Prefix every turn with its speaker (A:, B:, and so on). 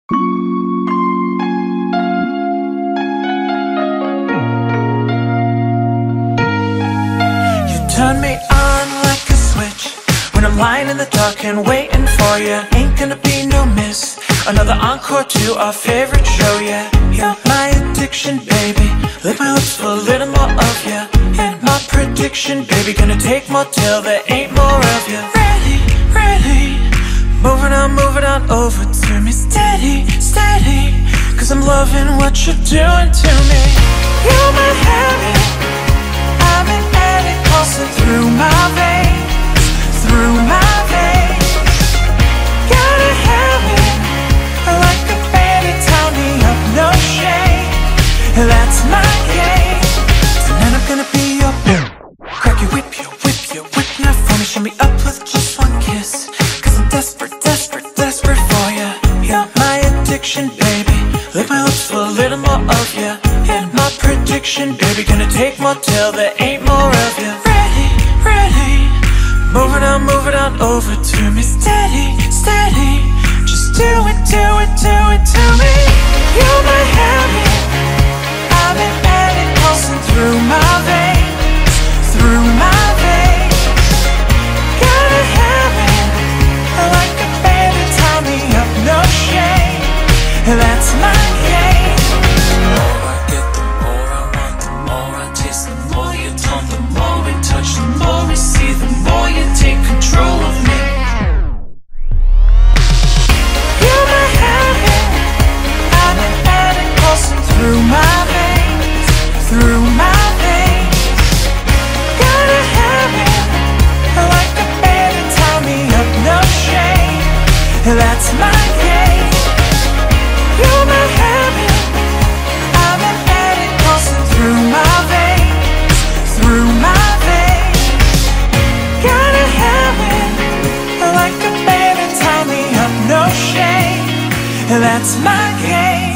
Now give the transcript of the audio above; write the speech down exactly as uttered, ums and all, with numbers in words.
A: Turn me on like a switch when I'm lying in the dark and waiting for you. Ain't gonna be no miss, another encore to our favorite show, yeah. You're my addiction, baby, lick my lips for a little more of you. And my prediction, baby, gonna take more till there ain't more of you. Ready, ready, moving on, moving on over to me. Steady, steady, cause I'm loving what you're doing to me. You're my habit, I'm an addict coursing through my veins, through my veins. Gotta have it, like a bandit, tie me up, no shame. That's my game. Tonight I'm gonna be your crack you, whip you, whip you, whip now for me. Show me up with just one kiss, cause I'm desperate, desperate, desperate for you. You're my addiction, baby, lick my lips for a little more of you. And my prediction, baby, gonna take more till there ain't more of you. Ready, ready, moving on, moving on over to me. Steady, steady, just do it, do it, do it to me. You're my habit, I'm an addict coursing through my veins, through my veins. Gotta have it, like a bandit, tie me up, no shame. That's my game. The more I get, the more I want, the more I taste, the more you taunt, the more we touch, the more we see, the more you take control of me. You're my habit, I'm an addict coursing through my veins, through my veins. Gotta have it, like a bandit, tie me up, no shame. That's my game. You're my habit, I'm an addict coursing through my veins, through my veins. Gotta have it, like a bandit, tie me up, no shame. That's my game.